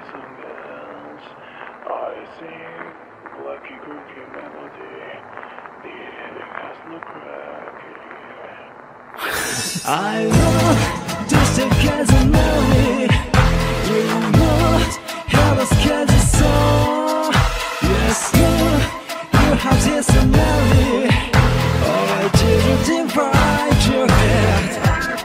songs. I sing lucky groovy melody. The ending has no crack. I love just a casualty. You want have a schedule song. Yes, you have this melody. Oh, I didn't divide your head.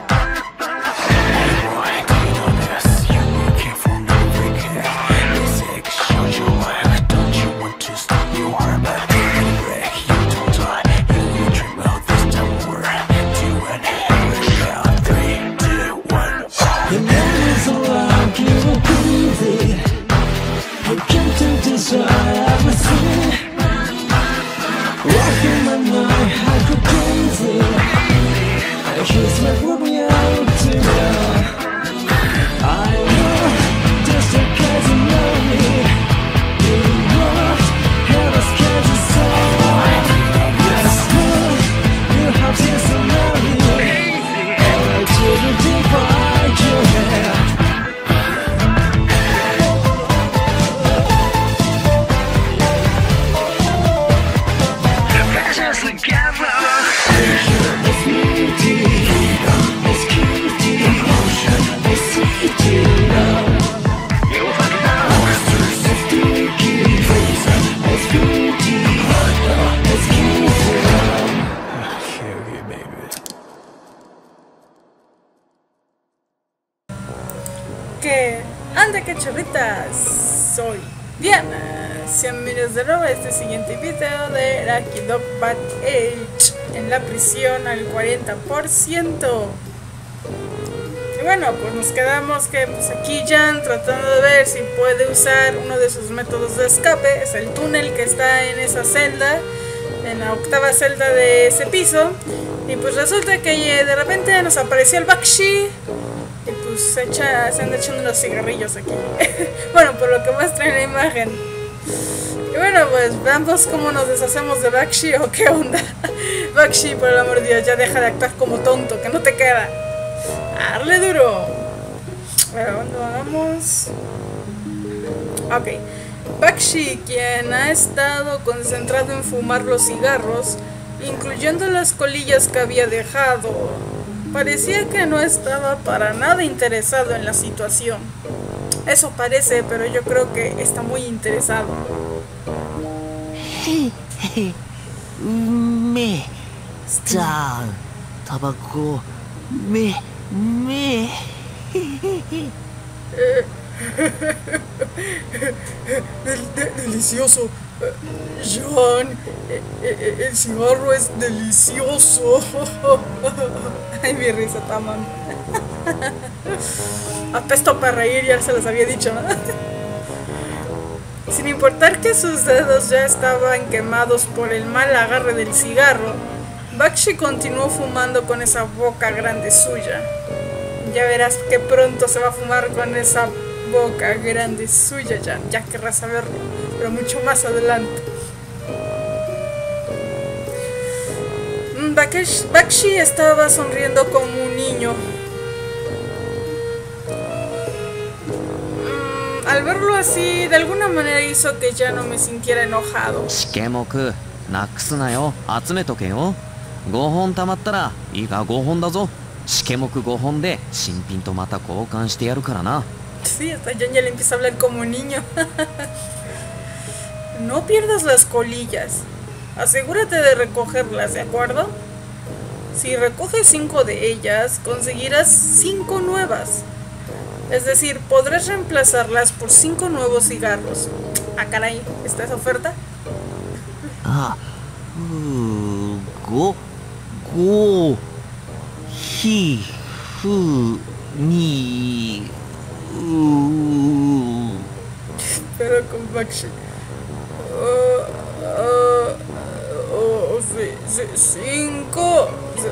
Que chavitas, soy Diana. Sean bienvenidos de nuevo a este siguiente video de Lucky Dog Bad Age en la prisión al 40%. Y bueno, pues nos quedamos que pues aquí Jan tratando de ver si puede usar uno de sus métodos de escape. Es el túnel que está en esa celda, en la octava celda de ese piso. Y pues resulta que de repente nos apareció el Bakshi. Y pues se anda echando unos cigarrillos aquí. Bueno, por lo que muestra en la imagen. Y bueno, pues veamos cómo nos deshacemos de Bakshi o qué onda. Bakshi, por el amor de Dios, ya deja de actuar como tonto, que no te queda. ¡Darle duro! Bueno, ¿dónde vamos? Ok. Bakshi, quien ha estado concentrado en fumar los cigarros, incluyendo las colillas que había dejado, parecía que no estaba para nada interesado en la situación. Eso parece, pero yo creo que está muy interesado. Me, tabaco, me. Delicioso. Jan, el cigarro es delicioso. Ay, mi risa, taman. Apesto para reír, ya se los había dicho, ¿no? Sin importar que sus dedos ya estaban quemados por el mal agarre del cigarro, Bakshi continuó fumando con esa boca grande suya. Ya verás que pronto se va a fumar con esa boca grande suya, ya querrás saberlo, pero mucho más adelante. Bakshi estaba sonriendo como un niño. Al verlo así, de alguna manera hizo que ya no me sintiera enojado. なくすなよ、集めとけよ。5本貯まったらいいか5本だぞ。試験目5本で新品とまた交換してやるからな。 Sí, hasta Jan ya le empieza a hablar como un niño. No pierdas las colillas. Asegúrate de recogerlas, ¿de acuerdo? Si recoges 5 de ellas, conseguirás 5 nuevas. Es decir, podrás reemplazarlas por 5 nuevos cigarros. Ah, caray, ¿está esa oferta? Ah, 5 ひふに Pero con Bakshi. 5.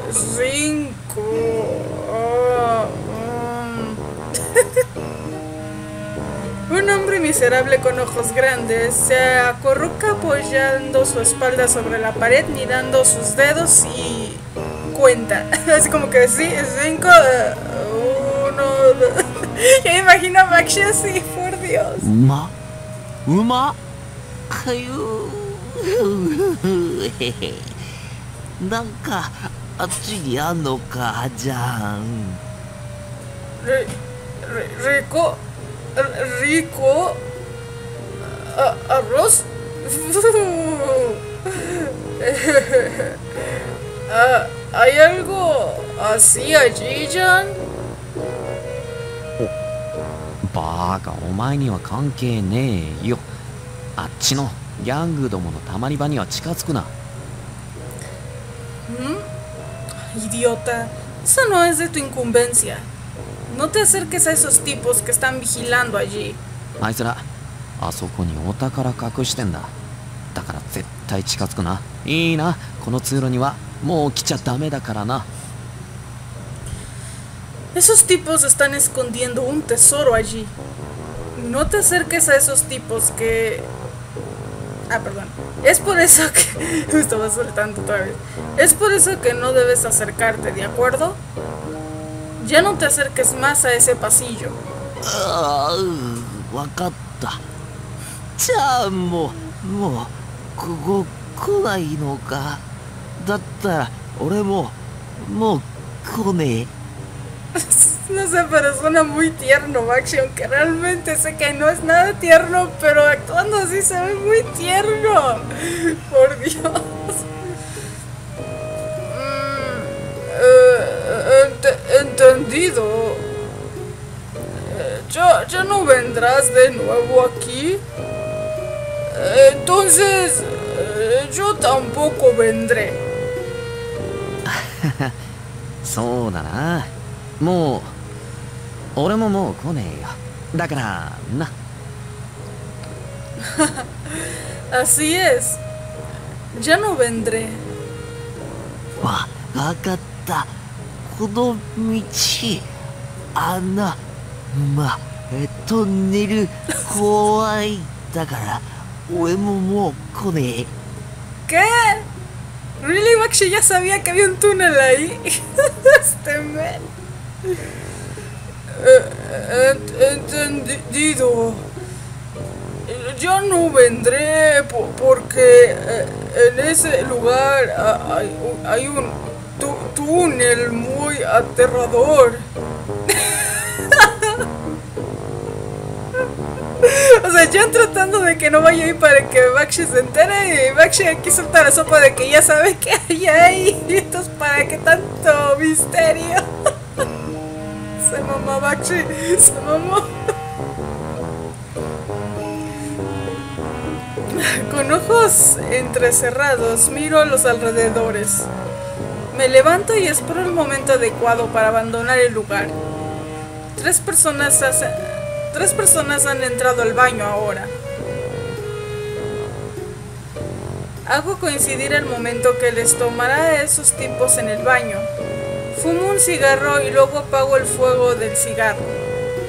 Un hombre miserable con ojos grandes se acurruca apoyando su espalda sobre la pared, mirando sus dedos y cuenta. Así como que sí, 5, 1, 2. Ya me imagino a Bakshi así fuerte. Dios. うまかゆへへなんかあっちにあんのかじゃん Rico. Rico. Arroz. ¿Hay algo así allí, Jan? バーカ、お前には関係ねえよ。あっちのギャングどものたまり場には近づくな。 Idiota, eso no es de tu incumbencia. No te acerques a esos tipos que están vigilando allí. あいつらあそこにお宝隠してんだ。だから絶対近づくな。いいな、この通路にはもう来ちゃダメだからな。 Esos tipos están escondiendo un tesoro allí. No te acerques a esos tipos que... Ah, perdón. Es por eso que... Me estaba soltando otra vez. Es por eso que no debes acercarte, ¿de acuerdo? Ya no te acerques más a ese pasillo. ああわかったじゃあもうここ来ないのかだったら俺もう来ねえ No sé, pero suena muy tierno, Bakshi, aunque realmente sé que no es nada tierno, pero actuando así se ve muy tierno. Por Dios. Entendido. ¿Ya no vendrás de nuevo aquí? Entonces, yo tampoco vendré. そうだな。もう俺ももう来ねえよ。だからな。 Así es. Ya no vendré. わかったこの道穴トンネル怖いだから俺ももう来ねえ ¿Qué? ¿Really, Bakshi ya sabía que había un túnel ahí? Este men. Entendido. Yo no vendré porque en ese lugar hay un túnel muy aterrador. O sea, yo tratando de que no vaya ahí para que Bakshi se entere y Bakshi aquí suelta la sopa de que ya sabe que hay ahí. Entonces, ¿para qué tanto misterio? Se mamó Bakshi, se mamó. Con ojos entrecerrados miro a los alrededores. Me levanto y espero el momento adecuado para abandonar el lugar. Tres personas han entrado al baño ahora. Hago coincidir el momento que les tomará a esos tipos en el baño. Fumo un cigarro y luego apago el fuego del cigarro.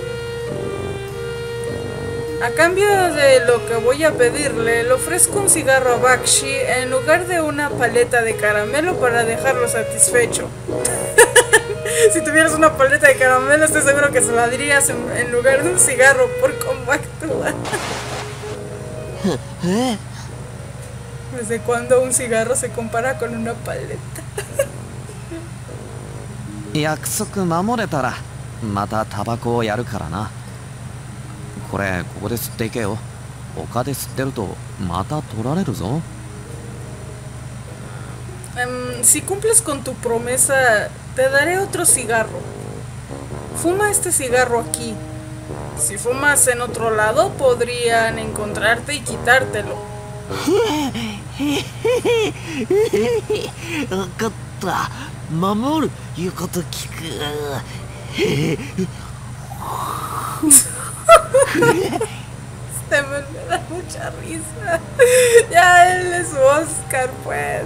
A cambio de lo que voy a pedirle, le ofrezco un cigarro a Bakshi en lugar de una paleta de caramelo para dejarlo satisfecho. Si tuvieras una paleta de caramelo, estoy seguro que se la dirías en lugar de un cigarro por cómo actúa. ¿Desde cuándo un cigarro se compara con una paleta? 約束守れたらまたタバコをやるからな。これここで吸っていけよ。他で吸ってるとまた取られるぞ。 Si cumples con tu promesa, te daré otro cigarro. Fuma este cigarro aquí. Si fumas en otro lado, podrían encontrarte y quitártelo. わかった守る言うこと聞く Este me da mucha risa. Ya él es Oscar, pues.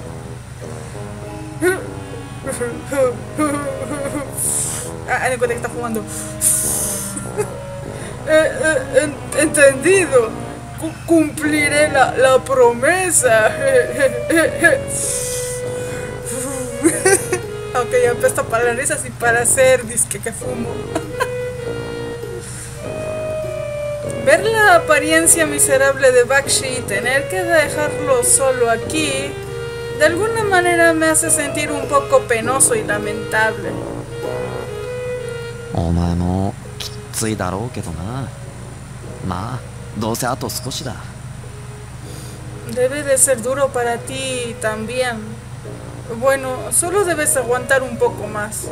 Ah, en cuenta que está fumando. Entendido. Cumpliré la promesa. Aunque ya apesta para las risas y para hacer disque que fumo. Ver la apariencia miserable de Bakshi y tener que dejarlo solo aquí, de alguna manera me hace sentir un poco penoso y lamentable. お前もきついだろうけどな。まあどうせあと少しだ。 Debe de ser duro para ti también. Bueno, solo debes aguantar un poco más.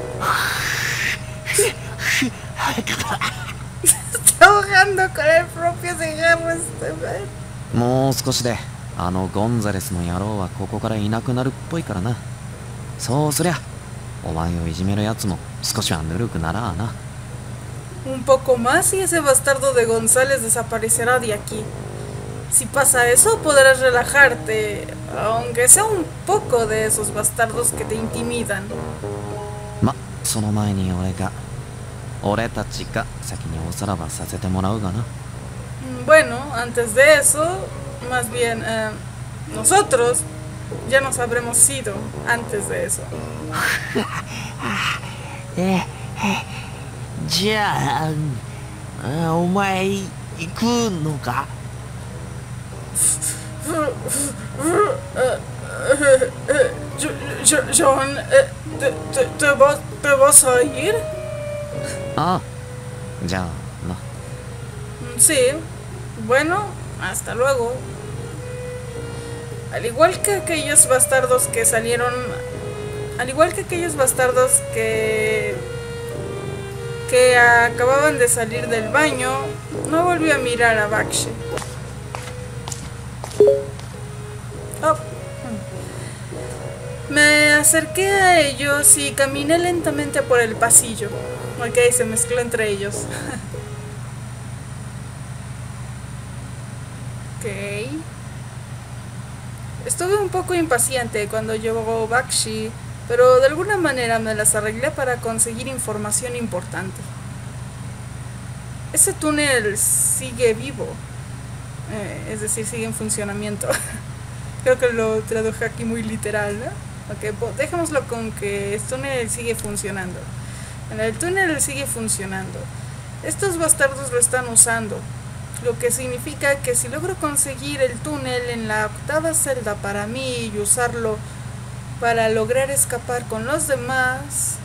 Está ahogando con el propio cigarro este man. もう少しであのゴンザレスの野郎はここからいなくなるっぽいからな。そうすりゃお前をいじめるやつも少しはぬるくならあな。 Un poco más y ese bastardo de González desaparecerá de aquí. Si pasa eso, podrás relajarte, aunque sea un poco de esos bastardos que te intimidan. ま、その前に俺たちが先におさらばさせてもらうがな。 Bueno, antes de eso, más bien, nosotros ya nos habremos ido antes de eso. じゃあ、お前行くのか？ John, ¿te vas a ir? ああ、じゃあな。 Sí, bueno, hasta luego. Al igual que aquellos bastardos que salieron... Al igual que aquellos bastardos que acababan de salir del baño, no volví a mirar a Bakshi. Oh. Me acerqué a ellos y caminé lentamente por el pasillo. Ok, se mezcló entre ellos. Ok. Estuve un poco impaciente cuando llegó Bakshi, pero de alguna manera me las arreglé para conseguir información importante. Ese túnel sigue vivo, es decir, sigue en funcionamiento. Creo que lo traduje aquí muy literal, ¿no? Ok, pues dejémoslo con que el túnel sigue funcionando. El túnel sigue funcionando. Estos bastardos lo están usando, lo que significa que si logro conseguir el túnel en la octava celda para mí y usarlo para lograr escapar con los demás,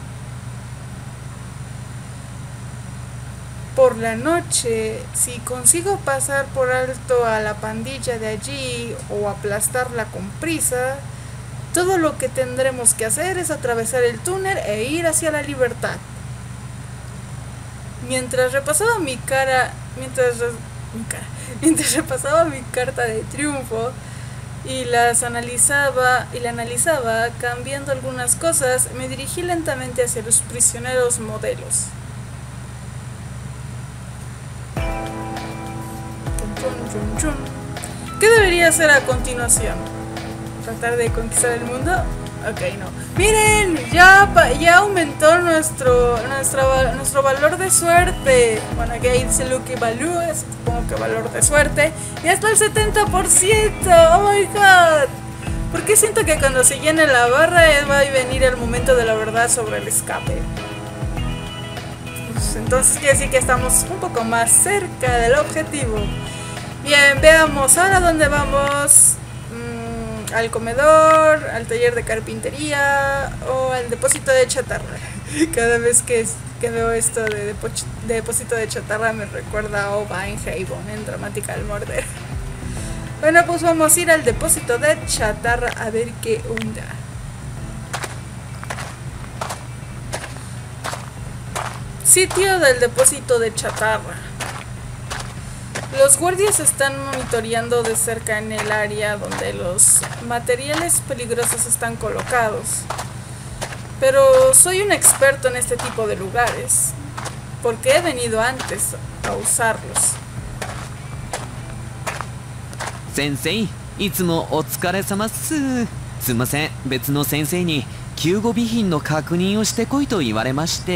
por la noche, si consigo pasar por alto a la pandilla de allí o aplastarla con prisa, todo lo que tendremos que hacer es atravesar el túnel e ir hacia la libertad. Mientras repasaba mi carta de triunfo y la analizaba, cambiando algunas cosas, me dirigí lentamente hacia los prisioneros modelos. ¿Qué debería hacer a continuación? ¿Tratar de conquistar el mundo? Ok, no. ¡Miren! Ya aumentó nuestro valor de suerte. Bueno, aquí dice Lucky Baloo, supongo que valor de suerte. Y hasta el 70%. ¡Oh my god! ¿Por qué siento que cuando se llene la barra va a venir el momento de la verdad sobre el escape? Pues entonces quiere decir que estamos un poco más cerca del objetivo. Bien, veamos ahora dónde vamos. Al comedor, al taller de carpintería o al depósito de chatarra. Cada vez que veo esto de depósito de chatarra me recuerda a Oba en Haven, en Dramatical Murder. Bueno, pues vamos a ir al depósito de chatarra a ver qué onda. Sitio del depósito de chatarra. Los guardias están monitoreando de cerca en el área donde los materiales peligrosos están colocados. Pero soy un experto en este tipo de lugares, porque he venido antes a usarlos. Sensei, いつもお疲れ様っす。すいません、別の先生に救護備品の確認をしてこいと言われまして。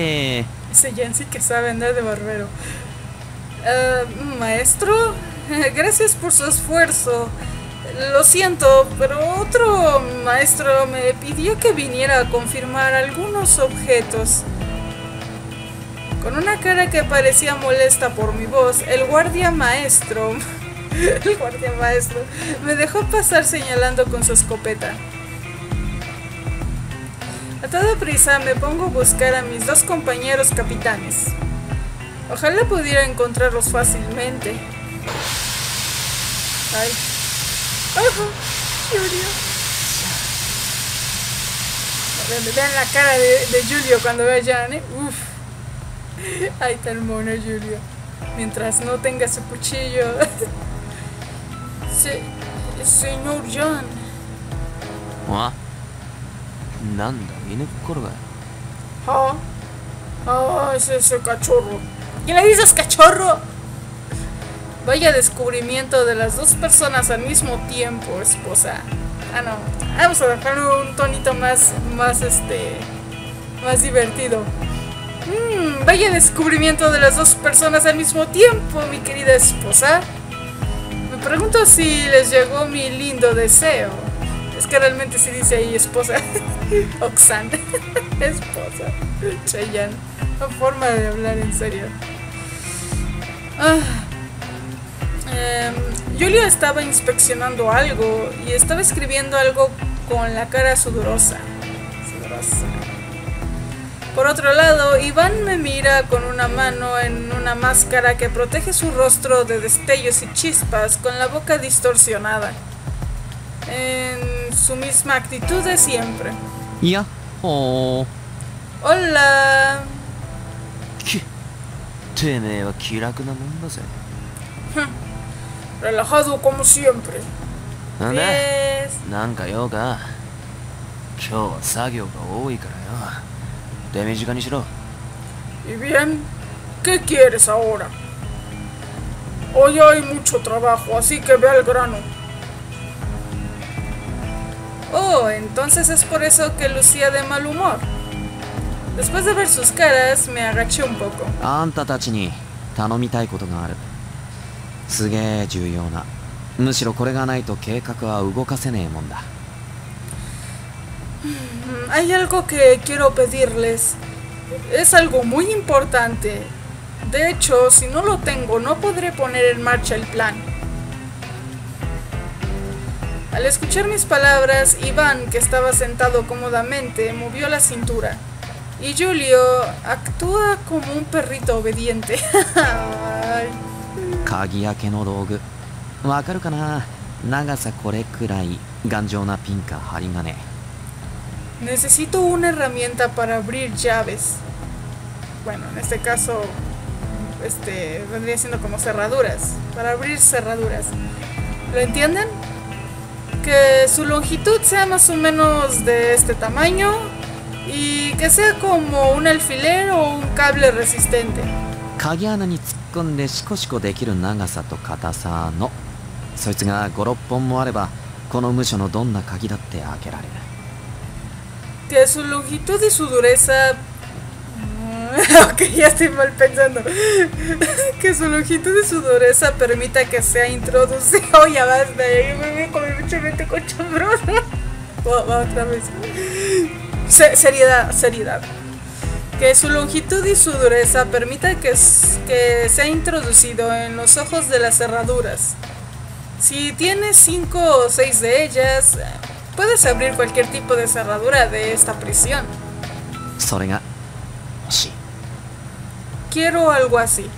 Ese Yancy que sabe andar de barbero. Maestro, gracias por su esfuerzo. Lo siento, pero otro maestro me pidió que viniera a confirmar algunos objetos. Con una cara que parecía molesta por mi voz, el guardia maestro me dejó pasar señalando con su escopeta. A toda prisa me pongo a buscar a mis dos compañeros capitanes. Ojalá pudiera encontrarlos fácilmente. Ay. ¡Ojo! Julio. Vean la cara de Julio cuando ve a Jan, ¿eh? Uf. Ay, tan mono Julio. Mientras no tenga su cuchillo. Señor Jan. ¿Ah? Nanda, viene colga. Ese cachorro. ¿Qué le dices, cachorro? Vaya descubrimiento de las dos personas al mismo tiempo, esposa. Ah, no. Vamos a dejarlo un tonito más divertido. Vaya descubrimiento de las dos personas al mismo tiempo, mi querida esposa. Me pregunto si les llegó mi lindo deseo. Es que realmente se dice ahí esposa. Oxan. Esposa. Cheyenne. Una forma de hablar en serio. Julio estaba inspeccionando algo y estaba escribiendo algo con la cara sudorosa. Por otro lado, Iván me mira con una mano en una máscara que protege su rostro de destellos y chispas, con la boca distorsionada. En su misma actitud de siempre. Ya. Oh. Hola. Relajado como siempre. Yes. ¿Y bien? ¿Qué quieres ahora? Hoy hay mucho trabajo, así que ve al grano. Oh, entonces es por eso que lucía de mal humor. Después de ver sus caras, me agaché un poco. あんたたちに頼みたいことがある。すげえ重要な。むしろこれがないと計画は動かせねえもんだ。 Hay algo que quiero pedirles. Es algo muy importante. De hecho, si no lo tengo, no podré poner en marcha el plan. Al escuchar mis palabras, Iván, que estaba sentado cómodamente, movió la cintura. Y Julio actúa como un perrito obediente. 鍵開けの道具。わかるかな？長さこれくらい頑丈なピンか針金。 Necesito una herramienta para abrir llaves. Bueno, en este caso, vendría siendo como cerraduras. Para abrir cerraduras. ¿Lo entienden? Que su longitud sea más o menos de este tamaño y que sea como un alfiler o un cable resistente. 鍵穴に突っ込んでシコシコできる長さと硬さの。そいつが5、6本もあれば、この無所のどんな鍵だって開けられる。 Que su longitud y su dureza... ok, ya estoy mal pensando. Que su longitud y su dureza permita que sea introducido... ya basta, me voy a comer mucho mente cochambrosa. Va otra vez. Seriedad. Que su longitud y su dureza permita que sea introducido en los ojos de las cerraduras. Si tienes 5 o 6 de ellas... puedes abrir cualquier tipo de cerradura de esta prisión. Quiero algo así.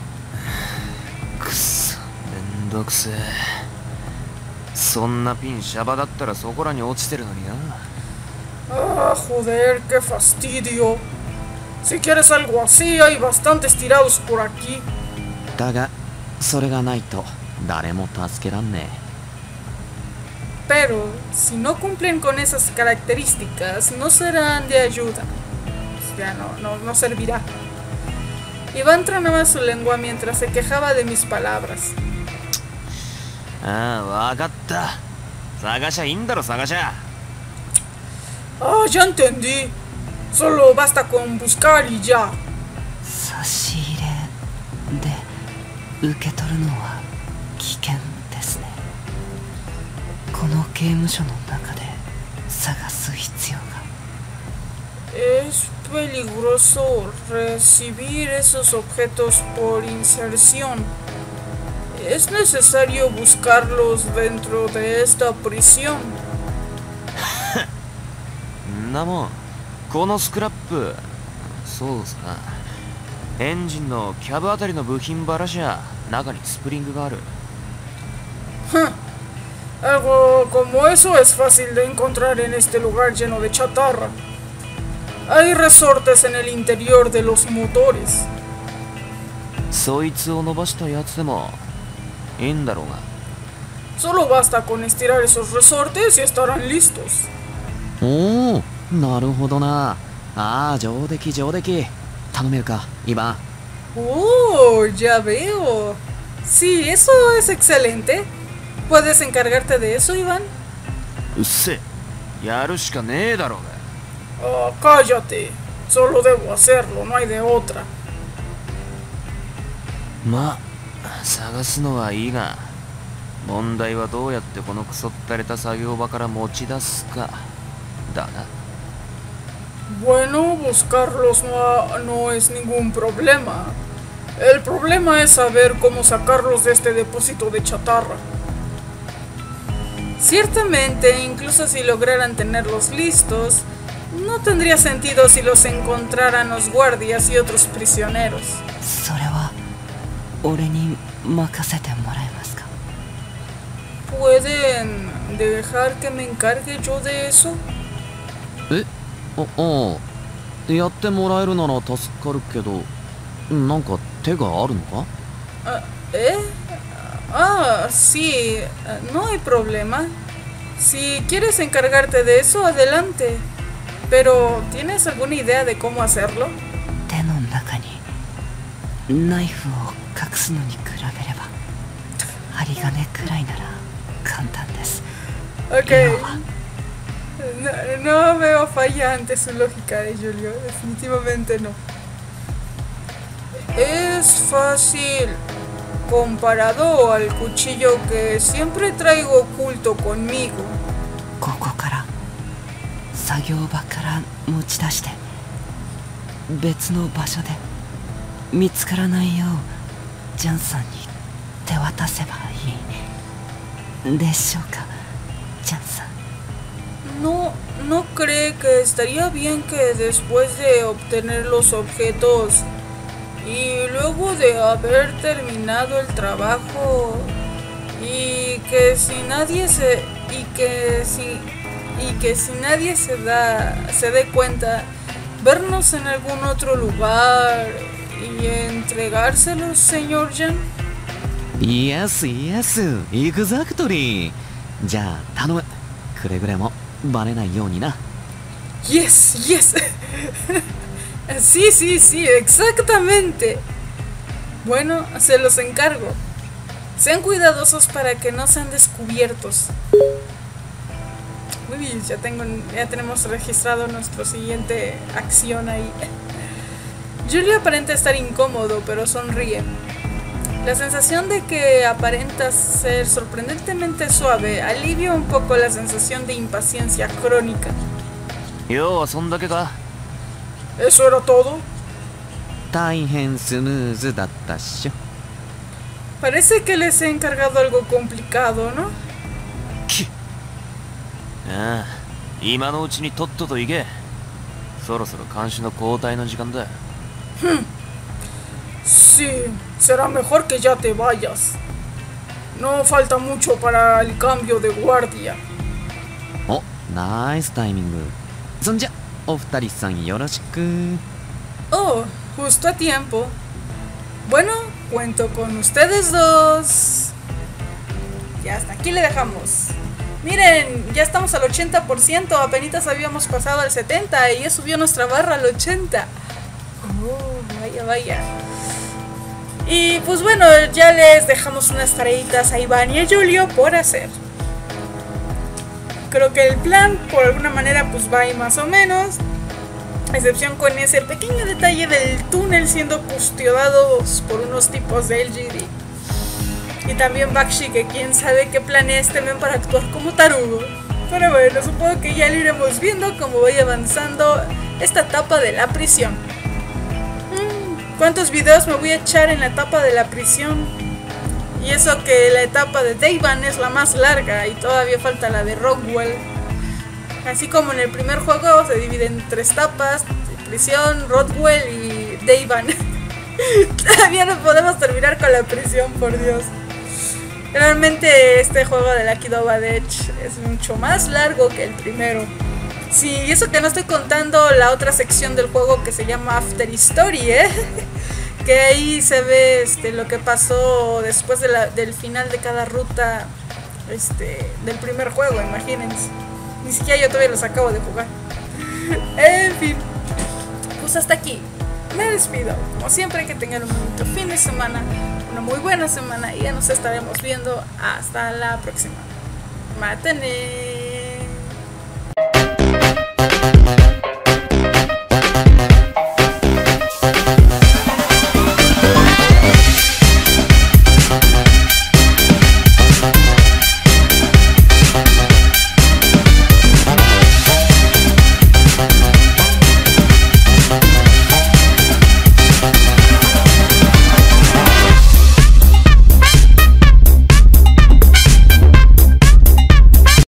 Ah, joder, qué fastidio. Si quieres algo así, hay bastantes tirados por aquí. Pero, si no cumplen con esas características, no serán de ayuda. Ya no servirá. Iván tronaba su lengua mientras se quejaba de mis palabras. Ah, ya entendí. Solo basta con buscar y ya. 差し入れで受け取るのは危険ですね。この刑務所の中で探す必要が。 peligroso recibir esos objetos por inserción. Es necesario buscarlos dentro de esta prisión. んなもんこのスクラップそうさエンジンのキャブあたりの部品ばらしゃ中にスプリングがある Algo como eso es fácil de encontrar en este lugar lleno de chatarra. Hay resortes en el interior de los motores. そいつを伸ばしたやつでもいいんだろうが Solo basta con estirar esos resortes y estarán listos. おおなるほどなああ上出来上出来頼めるかイバン Oh, ya veo. Sí, eso es excelente. ¿Puedes encargarte de eso, Iván? うっせやるしかねえだろうが Cállate. Solo debo hacerlo, no hay de otra. まあ探すのはいいが問題はどうやってこのクソったれた作業場から持ち出すかだな Bueno, buscarlos no es ningún problema. El problema es saber cómo sacarlos de este depósito de chatarra. Ciertamente, incluso si lograran tenerlos listos, no tendría sentido si los encontraran los guardias y otros prisioneros. それは俺に任せてもらえますか ¿Pueden dejar que me encargue yo de eso? えあやってもらえるなら助かるけどなんか手があるのか ¿Eh? Ah, sí, no hay problema. Si quieres encargarte de eso, adelante. Pero, ¿tienes alguna idea de cómo hacerlo? 手の中にナイフを隠すのに比べれば針金くらいなら簡単です Ok. No veo falla ante su lógica de Julio, definitivamente no. Es fácil comparado al cuchillo que siempre traigo oculto conmigo. ここから作業場から持ち出して別の場所で見つからないようジャンさんに手渡せばいいでしょうかジャンさん ¿No cree que estaría bien que después de obtener los objetos y luego de haber terminado el trabajo y que si nadie se dé cuenta, vernos en algún otro lugar y entregárselos, señor Jan? Yes, yes, exactly. じゃあ頼むくれぐれもバレないようにな Yes, yes. Sí, sí, sí, exactamente. Bueno, se los encargo. Sean cuidadosos para que no sean descubiertos. Uy, ya tenemos registrado nuestra siguiente acción ahí. Julio aparenta estar incómodo, pero sonríe. La sensación de que aparenta ser sorprendentemente suave alivia un poco la sensación de impaciencia crónica. ようそんだけか ¿Eso era todo? 大変スムーズだったっしょ Parece que les he encargado algo complicado, ¿no? ああ今のうちにとっとと行けそろそろ看守の交代の時間だ Sí, será mejor que ya te vayas. No falta mucho para el cambio de guardia. おナイスタイミングそんじゃお二人さんよろしく Oh, justo a tiempo. Bueno, cuento con ustedes dos. Ya hasta aquí le dejamos. Miren, ya estamos al 80%, apenas habíamos pasado al 70% y ya subió nuestra barra al 80%. Oh, vaya, vaya. Y pues bueno, ya les dejamos unas tareitas a Iván y a Julio por hacer. Creo que el plan, por alguna manera, pues va ahí más o menos. A excepción con ese pequeño detalle del túnel siendo custodiados por unos tipos de LGD. Y también Bakshi, que quién sabe qué planea este men para actuar como tarugo. Pero bueno, supongo que ya lo iremos viendo como voy avanzando esta etapa de la prisión. ¿Cuántos videos me voy a echar en la etapa de la prisión? Y eso que la etapa de Dayvan es la más larga y todavía falta la de Rockwell. Así como en el primer juego se divide en 3 etapas: prisión, Rockwell y Dayvan. Todavía no podemos terminar con la prisión, por Dios. Realmente este juego de Lucky Dog Bad Edge es mucho más largo que el primero. Sí, y eso que no estoy contando la otra sección del juego que se llama After Story, que ahí se ve lo que pasó después del final de cada ruta del primer juego, imagínense. Ni siquiera yo todavía los acabo de jugar. En fin, pues hasta aquí me despido. Como siempre, que tengan un bonito fin de semana, una muy buena semana, y ya nos estaremos viendo hasta la próxima. Matane.